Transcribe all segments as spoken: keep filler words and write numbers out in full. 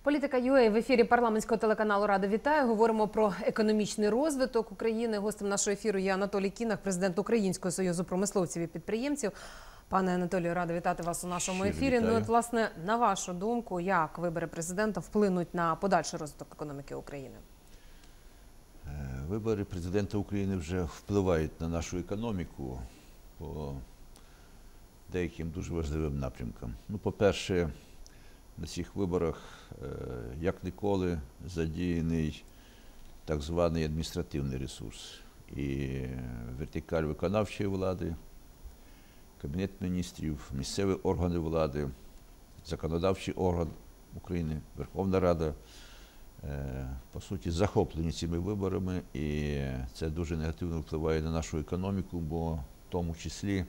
Політика ЮА в ефірі парламентського телеканалу «Рада вітаю». Говоримо про економічний розвиток України. Гостем нашого ефіру є Анатолій Кінах, президент Українського союзу промисловців і підприємців. Пане Анатолію, рада вітати вас у нашому Щиро ефірі. вітаю. Ну, от, власне, на вашу думку, як вибори президента вплинуть на подальший розвиток економіки України? Вибори президента України вже впливають на нашу економіку по деяким дуже важливим напрямкам. Ну, по-перше, на цих виборах, як ніколи, задіяний так званий адміністративний ресурс. І вертикаль виконавчої влади, Кабінет міністрів, місцеві органи влади, законодавчий орган України, Верховна Рада, по суті, захоплені цими виборами, і це дуже негативно впливає на нашу економіку, бо в тому числі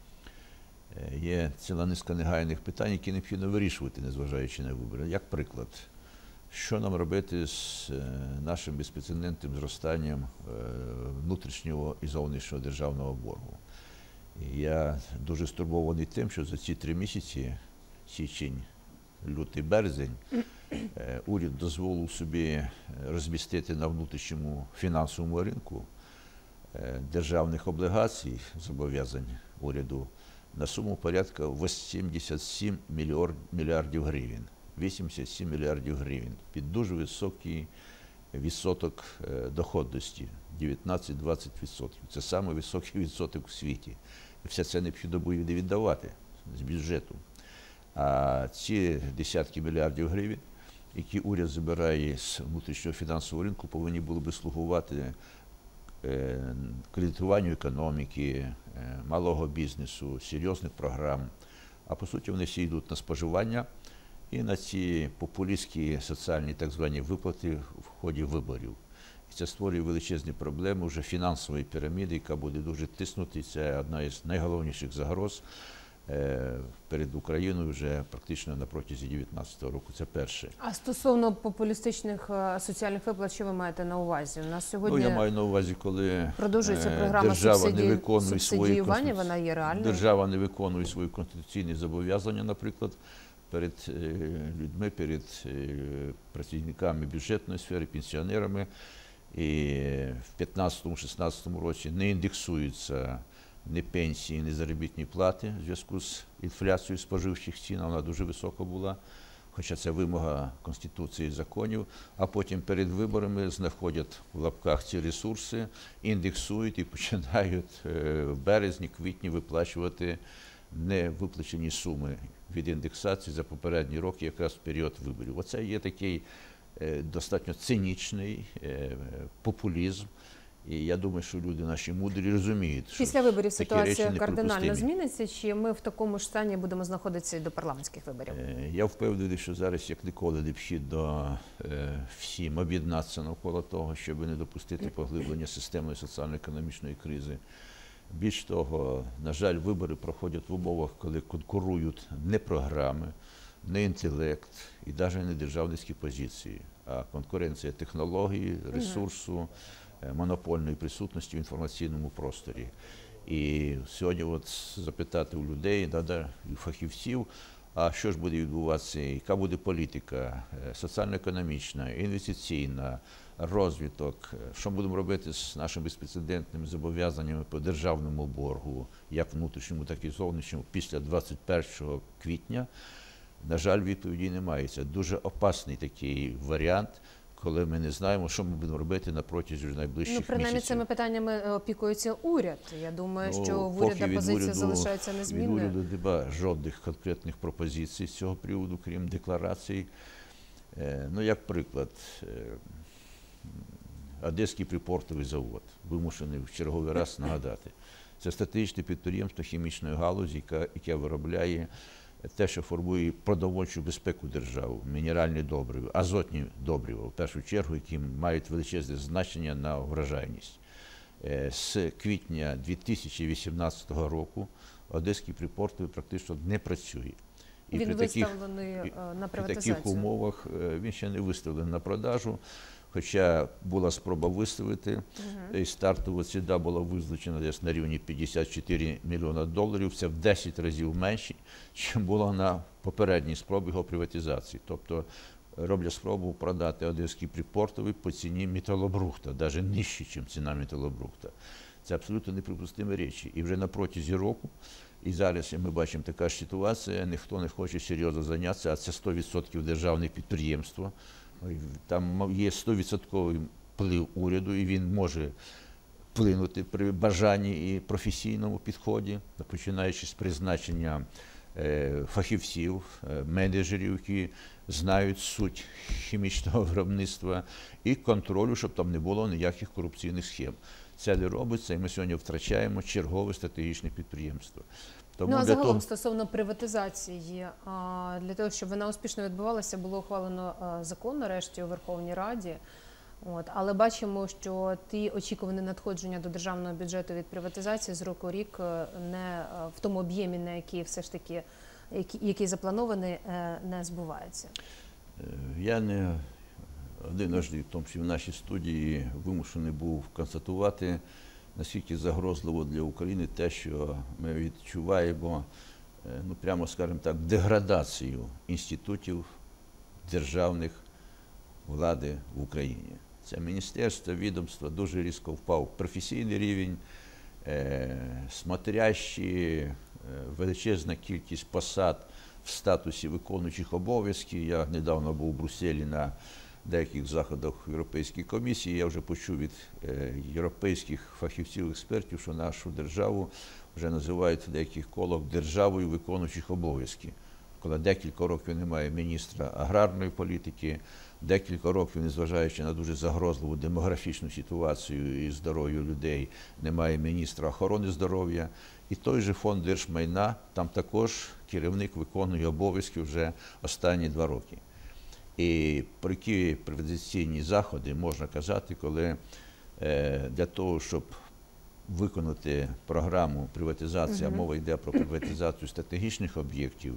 є ціла низка негайних питань, які необхідно вирішувати, незважаючи на вибори. Як приклад, що нам робити з нашим безпрецедентним зростанням внутрішнього і зовнішнього державного боргу? І я дуже стурбований тим, що за ці три місяці, січень, лютий, березень, уряд дозволив собі розмістити на внутрішньому фінансовому ринку державних облігацій, зобов'язань уряду, на суму порядка вісімдесят сім мільярдів гривень. вісімдесят сім мільярдів гривень під дуже високий відсоток доходності – дев'ятнадцять-двадцять відсотків. Це самий високий відсоток у світі. І все це необхідно буде віддавати з бюджету. А ці десятки мільярдів гривень, які уряд забирає з внутрішнього фінансового ринку, повинні були би слугувати кредитуванню економіки, малого бізнесу, серйозних програм. А по суті вони всі йдуть на споживання і на ці популістські соціальні так звані виплати в ході виборів. І це створює величезні проблеми вже фінансової піраміди, яка буде дуже тиснути. Це одна із найголовніших загроз перед Україною вже практично на протязі дві тисячі дев'ятнадцятого року. Це перше. А стосовно популістичних соціальних виплат, що ви маєте на увазі? У нас сьогодні ну, я маю на увазі, коли продовжується програма держава субсиді... не виконує свої субсидіювання, вона є реальною. Держава не виконує свої конституційні зобов'язання, наприклад, перед людьми, перед працівниками бюджетної сфери, пенсіонерами. І в п'ятнадцятому-шістнадцятому році не індексуються ні пенсії, ні заробітні плати в зв'язку з інфляцією споживчих цін, вона дуже висока була, хоча це вимога Конституції і законів, а потім перед виборами знаходять в лапках ці ресурси, індексують і починають в березні, квітні виплачувати невиплачені суми від індексації за попередні роки, якраз в період виборів. Оце є такий достатньо цинічний популізм. І я думаю, що люди наші мудрі розуміють, що після виборів ситуація кардинально зміниться, чи ми в такому ж стані будемо знаходитися до парламентських виборів? Я впевнений, що зараз як ніколи необхідно всім об'єднатися навколо того, щоб не допустити поглиблення системної соціально-економічної кризи. Більш того, на жаль, вибори проходять в умовах, коли конкурують не програми, не інтелект і навіть не державницькі позиції, а конкуренція технології, ресурсу, монопольної присутності в інформаційному просторі. І сьогодні от запитати у людей, навіть у фахівців, а що ж буде відбуватися, яка буде політика соціально-економічна, інвестиційна, розвиток, що ми будемо робити з нашими безпрецедентними зобов'язаннями по державному боргу, як внутрішньому, так і зовнішньому, після двадцять першого квітня. На жаль, відповіді немає. Це дуже опасний такий варіант, коли ми не знаємо, що ми будемо робити на протязі найближчих ну, принаймні, місяців. Цими питаннями опікується уряд. Я думаю, ну, що в уряда позиція залишається незмінною. Від уряду немає жодних конкретних пропозицій з цього приводу, крім декларацій. Ну, як приклад, Одеський припортовий завод, вимушений в черговий раз нагадати. Це стратегічне підприємство хімічної галузі, яке, яке виробляє те, що формує продовольчу безпеку держави, мінеральні добрива, азотні добрива, в першу чергу, які мають величезне значення на врожайність. З квітня дві тисячі вісімнадцятого року Одеський припортовий практично не працює. І він виставлений на приватизацію. В таких умовах він ще не виставлений на продажу, хоча була спроба виставити, uh-huh. і стартова ціна була визначена десь на рівні п'ятдесят чотири мільйона доларів, це в десять разів менше, ніж було на попередній спробі його приватизації. Тобто роблять спробу продати Одеський припортовий по ціні металобрухта, навіть нижче, ніж ціна металобрухта. Це абсолютно неприпустимі речі. І вже на протязі року, і зараз ми бачимо така ж ситуація, ніхто не хоче серйозно зайнятися, а це сто відсотків державне підприємство. Там є сто відсотків вплив уряду, і він може вплинути при бажанні і професійному підході, починаючи з призначення фахівців, менеджерів, які знають суть хімічного виробництва, і контролю, щоб там не було ніяких корупційних схем. Це не робиться, і ми сьогодні втрачаємо чергове стратегічне підприємство. Тому ну, а загалом того... стосовно приватизації, для того, щоб вона успішно відбувалася, було ухвалено закон нарешті у Верховній Раді. От, але бачимо, що ті очікувані надходження до державного бюджету від приватизації з року в рік не в тому об'ємі, на який все ж таки, який, який запланований, не збуваються. Я не одиножды, в тому числі в нашій студії, вимушений був констатувати, наскільки загрозливо для України те, що ми відчуваємо, ну прямо скажімо так, деградацію інститутів державних влади в Україні. Це міністерство, відомство дуже різко впав професійний рівень, е, смотрящі, е, величезна кількість посад в статусі виконуючих обов'язків. Я недавно був у Брюсселі на деяких заходах Європейської комісії, я вже почув від е, європейських фахівців-експертів, що нашу державу вже називають в деяких колах державою виконуючих обов'язків. Коли декілька років немає міністра аграрної політики, декілька років, незважаючи на дуже загрозливу демографічну ситуацію і здоров'я людей, немає міністра охорони здоров'я. І той же фонд держмайна, там також керівник виконує обов'язки вже останні два роки. І про які приватизаційні заходи можна казати, коли е, для того, щоб виконати програму приватизації, а мова йде про приватизацію стратегічних об'єктів,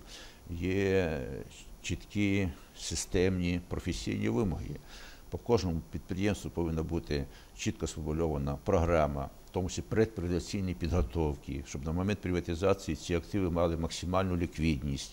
є чіткі системні професійні вимоги. По кожному підприємству повинна бути чітко сформульована програма, в тому числі предприватизаційні підготовки, щоб на момент приватизації ці активи мали максимальну ліквідність.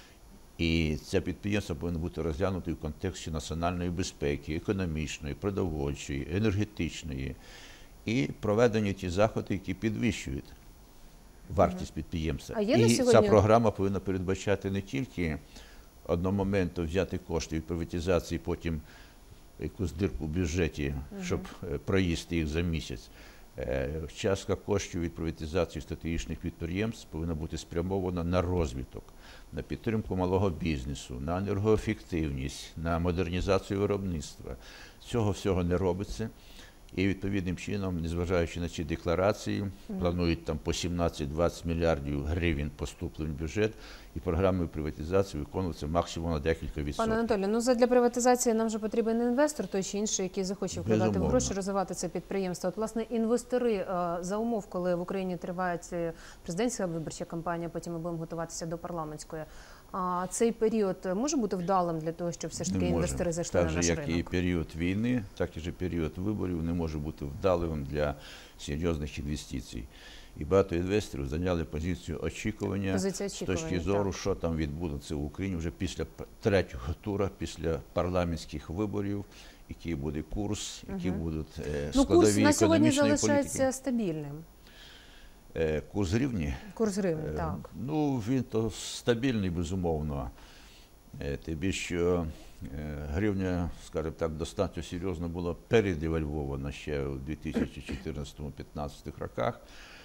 І це підприємство повинно бути розглянуто в контексті національної безпеки, економічної, продовольчої, енергетичної. І проведені ті заходи, які підвищують вартість підприємства. І сьогодні... ця програма повинна передбачати не тільки одномоментно взяти кошти від приватизації, потім якусь дирку в бюджеті, щоб uh-huh. проїсти їх за місяць. Частка коштів від приватизації стратегічних підприємств повинна бути спрямована на розвиток, на підтримку малого бізнесу, на енергоефективність, на модернізацію виробництва. Цього всього не робиться. І відповідним чином, незважаючи на ці декларації, mm. планують там по сімнадцять-двадцять мільярдів гривень поступлень в бюджет, і програми приватизації виконуються максимум на декілька відсотків. Пане Анатолію, ну задля приватизації нам вже потрібен інвестор, той чи інший, який захоче вкладати в гроші, розвивати це підприємство. От, власне, інвестори за умов, коли в Україні триває президентська виборча кампанія, потім ми будемо готуватися до парламентської, а цей період може бути вдалим для того, щоб все ж таки інвестори зайшли на наш ринок? Так же, як і період війни, так і же період виборів не може бути вдалим для серйозних інвестицій. І багато інвесторів зайняли позицію очікування, позиція очікування з точки зору, так. що там відбудеться в Україні вже після третього тура, після парламентських виборів, який буде курс, які угу. будуть е, складові ну, курс економічної політики. на сьогодні залишається стабільним. Курс гривні? Курс гривні, так. Ну, він то стабільний, безумовно. Тим більше, що гривня, скажімо так, достатньо серйозно була передевальвована ще у дві тисячі чотирнадцятому-п'ятнадцятому роках.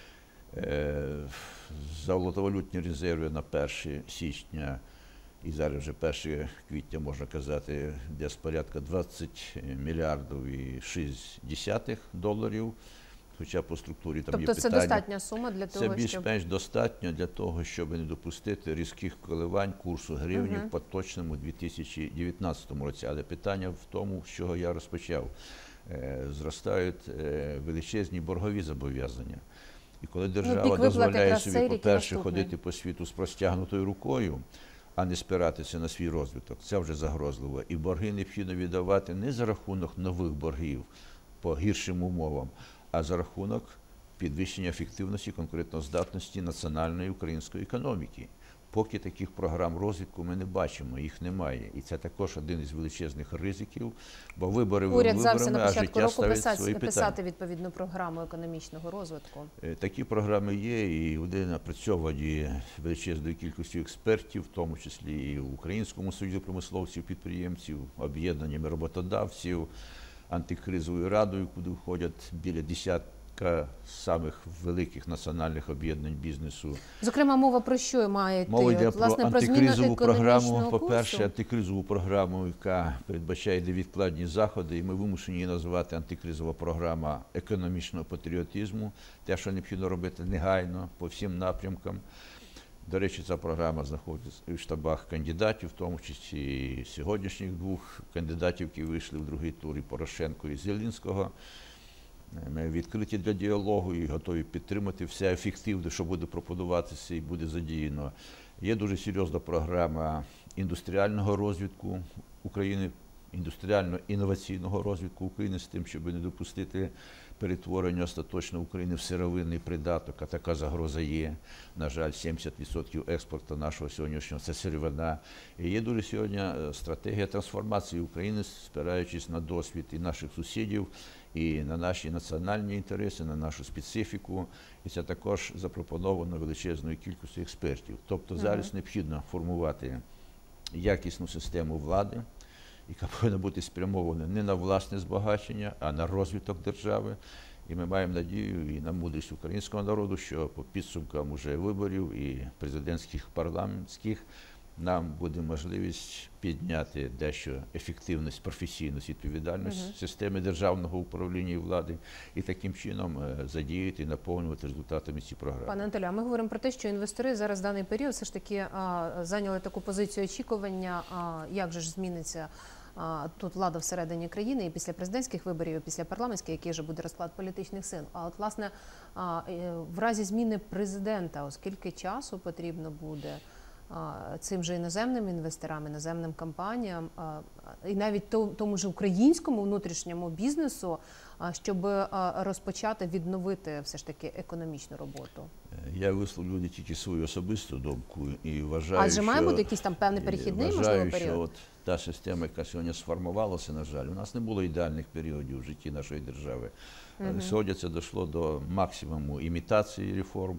Золотовалютні резерви на перше січня і зараз вже перше квітня, можна казати, десь порядка двадцять мільярдів і шість десятих доларів. Хоча по структурі там тобто є питання. Це достатня сума для того, щоб… Це більш-менш щоб... достатньо для того, щоб не допустити різких коливань курсу гривні uh-huh. в поточному дві тисячі дев'ятнадцятому році. Але питання в тому, з чого я розпочав. Е, зростають е, величезні боргові зобов'язання. І коли держава ну, дозволяє собі, по-перше, ходити по світу з простягнутою рукою, а не спиратися на свій розвиток, це вже загрозливо. І борги необхідно віддавати не за рахунок нових боргів по гіршим умовам, а за рахунок підвищення ефективності, конкурентоздатності національної української економіки. Поки таких програм розвитку ми не бачимо, їх немає. І це також один із величезних ризиків, бо вибори Уряд взявся виборами, на а початку життя року ставить писати, свої питання. писати відповідну програму економічного розвитку. Е, Такі програми є, і вони напрацьовані величезною кількістю експертів, в тому числі і в Українському союзі промисловців, підприємців, об'єднаннями роботодавців, антикризовою радою, куди входять біля десятка самих великих національних об'єднань бізнесу. Зокрема, мова про що має йти? Мова йде От, про власне, про зміну антикризову програму, економічного по-перше, курсу? антикризову програму, яка передбачає невідкладні заходи, і ми вимушені її називати антикризова програма економічного патріотизму, те, що необхідно робити негайно по всім напрямкам. До речі, ця програма знаходиться в штабах кандидатів, в тому числі і сьогоднішніх двох кандидатів, які вийшли в другий тур, і Порошенко, і Зеленського. Ми відкриті для діалогу і готові підтримати все ефективне, що буде пропонуватися і буде задіяно. Є дуже серйозна програма індустріального розвитку України, індустріально-інноваційного розвитку України з тим, щоб не допустити перетворення остаточно України в сировинний придаток, а така загроза є. На жаль, сімдесят відсотків експорту нашого сьогоднішнього – це сировина. І є дуже сьогодні стратегія трансформації України, спираючись на досвід і наших сусідів, і на наші національні інтереси, на нашу специфіку. І це також запропоновано величезною кількістю експертів. Тобто зараз uh-huh. необхідно формувати якісну систему влади, яка повинна бути спрямована не на власне збагачення, а на розвиток держави. І ми маємо надію і на мудрість українського народу, що по підсумкам уже виборів і президентських, парламентських нам буде можливість підняти дещо ефективність, професійність, відповідальність угу. системи державного управління і влади і таким чином задіяти і наповнювати результатами ці програми. Пане Анатолію, а ми говоримо про те, що інвестори зараз в даний період все ж таки а, зайняли таку позицію очікування, а, як же ж зміниться а, тут влада всередині країни і після президентських виборів, і після парламентських, який же буде розклад політичних сил. А от, власне, а, в разі зміни президента, оскільки часу потрібно буде цим же іноземним інвесторам, іноземним компаніям, і навіть тому ж українському внутрішньому бізнесу, щоб розпочати відновити все ж таки економічну роботу? Я висловлю не тільки свою особисту думку і вважаю, Адже має що, бути якийсь там певний перехідний, вважаю, можливо, період? що от та система, яка сьогодні сформувалася, на жаль, у нас не було ідеальних періодів в житті нашої держави. Угу. Сьогодні це дійшло до максимуму імітації реформ,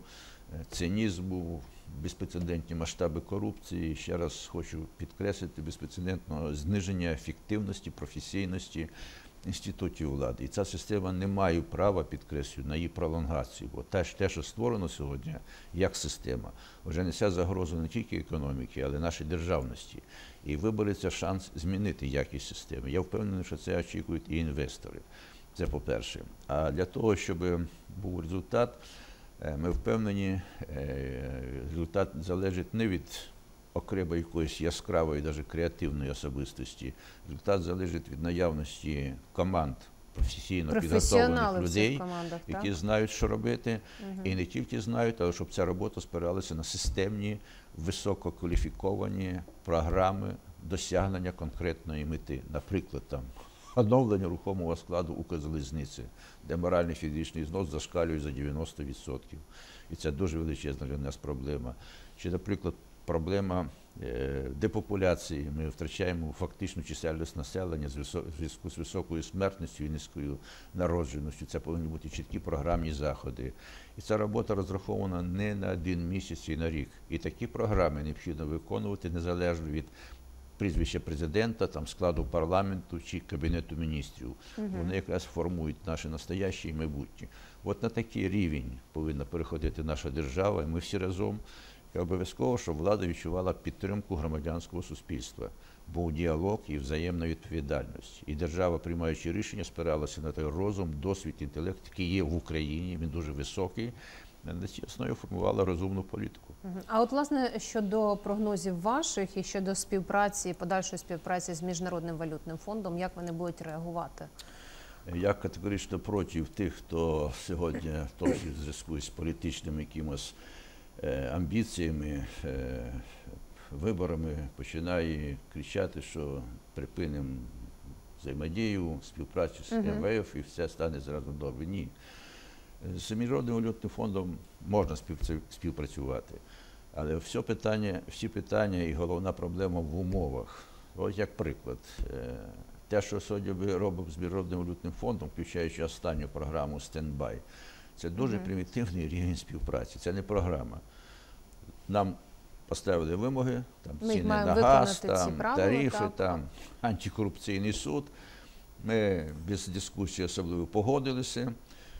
цинізму, безпрецедентні масштаби корупції. Ще раз хочу підкреслити, безпрецедентного зниження ефективності, професійності інститутів влади. І ця система не має права, підкреслюю, на її пролонгацію. Бо те, те, що створено сьогодні як система, вже несе загрозу не тільки економіки, але й нашій державності. І вибори – це шанс змінити якість системи. Я впевнений, що це очікують і інвестори. Це по-перше. А для того, щоб був результат, ми впевнені, результат залежить не від окремо якоїсь яскравої, навіть креативної особистості. Результат залежить від наявності команд професійно підготовлених людей, командах, які так? знають, що робити. Угу. І не тільки знають, але щоб ця робота спиралася на системні, висококваліфіковані програми досягнення конкретної мети. Наприклад, там оновлення рухомого складу Укрзалізниці, де моральний фізичний знос зашкалює за дев'яносто відсотків. І це дуже величезна для нас проблема. Чи, наприклад, проблема е, депопуляції. Ми втрачаємо фактичну чисельність населення в зв'язку з високою смертністю і низькою народженістю. Це повинні бути чіткі програмні заходи. І ця робота розрахована не на один місяць і на рік. І такі програми необхідно виконувати незалежно від прізвища президента, там, складу парламенту чи Кабінету міністрів. Угу. Вони якраз формують наше настояще і майбутнє. От на такий рівень повинна переходити наша держава, і ми всі разом. І обов'язково, щоб влада відчувала підтримку громадянського суспільства, був діалог і взаємна відповідальність. І держава, приймаючи рішення, спиралася на той розум, досвід, інтелект, який є в Україні, він дуже високий, на цій основі формувала розумну політику. А от, власне, щодо прогнозів ваших і щодо співпраці, подальшої співпраці з Міжнародним валютним фондом, як вони будуть реагувати? Я категорично проти тих, хто сьогодні, в тому числі в зв'язку з політичними якимось амбіціями, виборами, починає кричати, що припинимо взаємодію, співпрацю з Ем Ве Еф і все стане зразу добре. Ні. З Міжнародним валютним фондом можна співпрацювати. Але все питання, всі питання і головна проблема в умовах. Ось як приклад. Е, Те, що сьогодні ми робимо з Міжнародним валютним фондом, включаючи останню програму «Стендбай», це дуже mm-hmm. примітивний рівень співпраці. Це не програма. Нам поставили вимоги, там, ціни на газ, там, правила, тарифи, так. там, антикорупційний суд. Ми без дискусії особливо погодилися.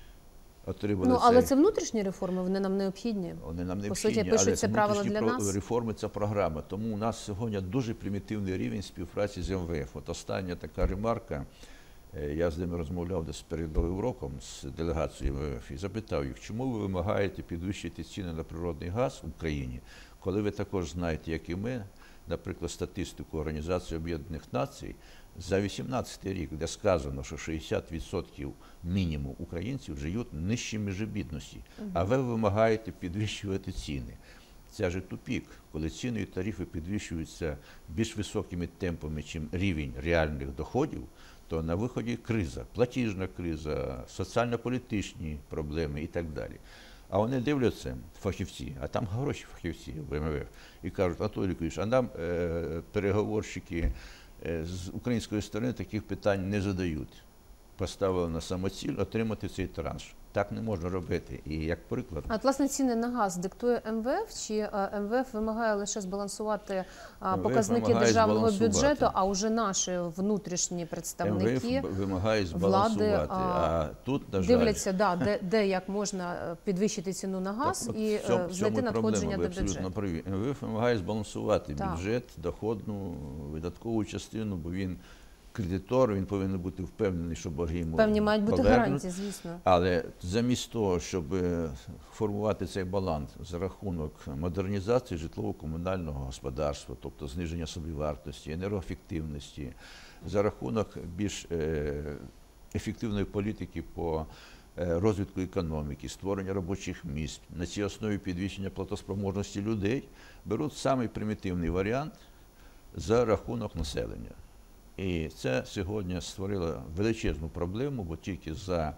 Ну, але цей... це внутрішні реформи, вони нам необхідні. Вони нам необхідні, по суті, пишуться правила для нас. Реформи – це програма. Тому у нас сьогодні дуже примітивний рівень співпраці з ем ве еф. От остання така ремарка, я з ними розмовляв десь перед Новим роком з делегацією ем ве еф і запитав їх, чому ви вимагаєте підвищити ціни на природний газ в Україні, коли ви також знаєте, як і ми, наприклад, статистику Організації Об'єднаних Націй, за вісімнадцятий рік, де сказано, що шістдесят відсотків мінімум українців живуть нижче межі бідності, угу. а ви вимагаєте підвищувати ціни. Це ж тупік, коли ціни і тарифи підвищуються більш високими темпами, чим рівень реальних доходів, то на виході криза, платіжна криза, соціально-політичні проблеми і так далі. А вони дивляться, фахівці, а там гроші фахівці в ем ве еф, і кажуть, Анатолій Юрійович, а нам е, переговорщики з української сторони таких питань не задають. Поставили на самоціль отримати цей транш. Так не можна робити. І як приклад... А от, власне, ціни на газ диктує ем ве еф, чи ем ве еф вимагає лише збалансувати показники державного бюджету, а вже наші внутрішні представники ем ве еф вимагає збалансувати, влади а тут, на жаль... дивляться, да, де, де як можна підвищити ціну на газ так, і цьому, знайти надходження до бюджету. ем ве еф вимагає збалансувати так. бюджет, доходну, видаткову частину, бо він кредитор, він повинен бути впевнений, що борги йому певні мають бути повернуть. гарантії, звісно. Але замість того, щоб формувати цей баланс за рахунок модернізації житлово-комунального господарства, тобто зниження собівартості, енергоефективності, за рахунок більш ефективної політики по розвитку економіки, створення робочих місць, на цій основі підвищення платоспроможності людей, беруть самий примітивний варіант за рахунок населення. І це сьогодні створило величезну проблему, бо тільки за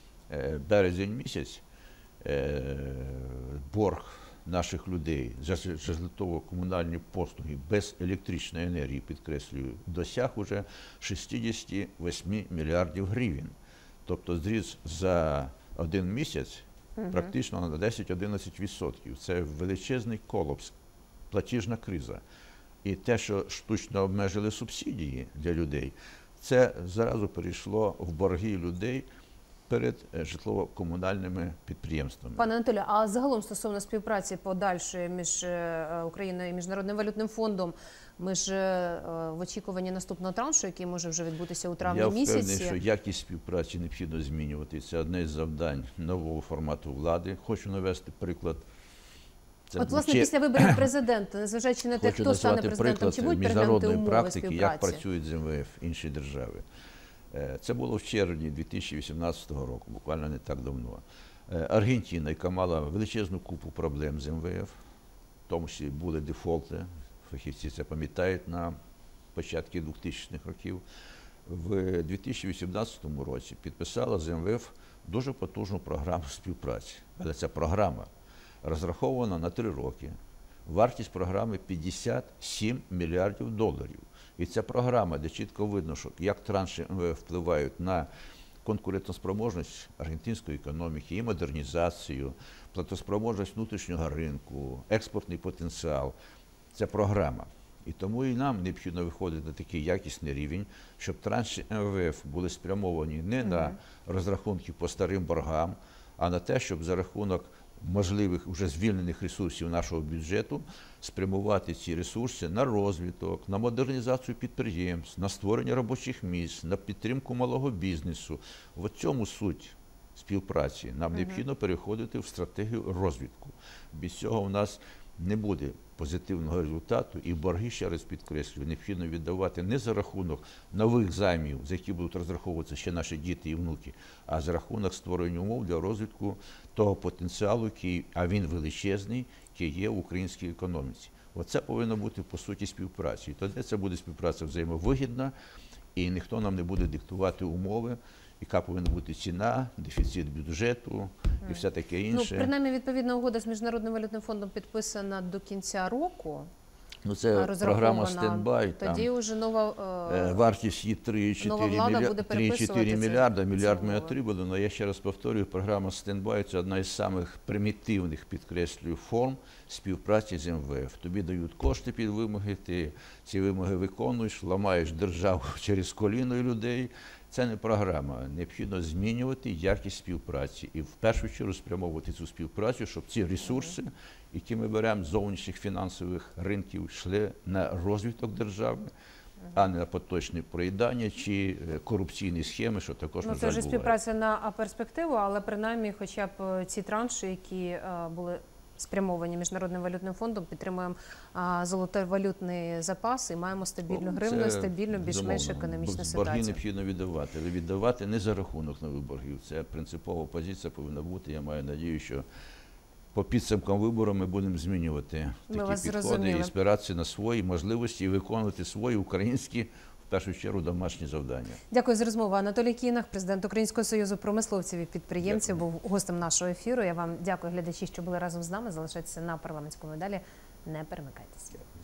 березень місяць борг наших людей за житлово-комунальні послуги без електричної енергії, підкреслюю, досяг уже шістдесят вісім мільярдів гривень. Тобто зріс за один місяць угу. практично на десять-одинадцять відсотків. Це величезний колапс, платіжна криза. І те, що штучно обмежили субсидії для людей, це зразу перейшло в борги людей перед житлово-комунальними підприємствами. Пане Анатолію, а загалом стосовно співпраці подальшої між Україною і Міжнародним валютним фондом, ми ж в очікуванні наступного траншу, який може вже відбутися у травні місяці. Я впевнений, що якість співпраці необхідно змінювати. Це одне з завдань нового формату влади. Хочу навести приклад. Це От, власне, чи... після виборів президента, незважаючи на те, хто стане президентом, чи будуть переглянути умови практики, співпраці? як працюють з ем ве еф інші держави. Це було в червні дві тисячі вісімнадцятого року, буквально не так давно. Аргентина, яка мала величезну купу проблем з ем ве еф, в тому числі були дефолти, фахівці це пам'ятають на початку двохтисячних років, в дві тисячі вісімнадцятому році підписала з ем ве еф дуже потужну програму співпраці. Але ця програма розрахована на три роки. Вартість програми п'ятдесят сім мільярдів доларів. І ця програма, де чітко видно, що як транші ем ве еф впливають на конкурентоспроможність аргентинської економіки, і модернізацію, платоспроможність внутрішнього ринку, експортний потенціал. Це програма. І тому і нам необхідно виходити на такий якісний рівень, щоб транші ем ве еф були спрямовані не mm-hmm. на розрахунки по старим боргам, а на те, щоб за рахунок можливих вже звільнених ресурсів нашого бюджету спрямувати ці ресурси на розвиток, на модернізацію підприємств, на створення робочих місць, на підтримку малого бізнесу. В цьому суть співпраці. Нам uh-huh. необхідно переходити в стратегію розвитку. Без цього у нас не буде позитивного результату, і борги, ще раз підкреслюю, необхідно віддавати не за рахунок нових займів, за які будуть розраховуватися ще наші діти і внуки, а за рахунок створення умов для розвитку того потенціалу, який, а він величезний, який є в українській економіці. Оце повинно бути, по суті, співпраця. І тоді це буде співпраця взаємовигідна, і ніхто нам не буде диктувати умови, яка повинна бути ціна, дефіцит бюджету і все таке Ну, інше. принаймні, відповідна угода з Міжнародним валютним фондом підписана до кінця року. Ну, це програма стендбай. Тоді вже нова е, вартість її три цілих чотири мільярда, мільярд ми отримали. Але я ще раз повторюю, програма стендбай – це одна із самих примітивних, підкреслюю, форм співпраці з ем ве еф. Тобі дають кошти під вимоги, ти ці вимоги виконуєш, ламаєш державу через коліно людей. Це не програма. Необхідно змінювати якість співпраці і в першу чергу спрямовувати цю співпрацю, щоб ці ресурси, які ми беремо з зовнішніх фінансових ринків, йшли на розвиток держави, а не на поточне проїдання чи корупційні схеми, що також, ну, на жаль, це вже буває. співпраця на перспективу, але принаймні хоча б ці транші, які е, були спрямовані Міжнародним валютним фондом, підтримуємо а, золотовалютний запас і маємо стабільну гривню, Це, стабільну, більш-менш безумовно, економічну борги ситуацію. необхідно віддавати, але віддавати не за рахунок нових боргів. Це принципова позиція повинна бути. Я маю надію, що по підсумкам вибору ми будемо змінювати Ми такі вас підходи зрозуміли. і спиратися на свої можливості і виконувати свої українські, в першу чергу, домашні завдання. Дякую за розмову. Анатолій Кінах, президент Українського союзу промисловців і підприємців, Дякую. був гостем нашого ефіру. Я вам дякую, глядачі, що були разом з нами. Залишайтеся на парламентському далі. Не перемикайтеся.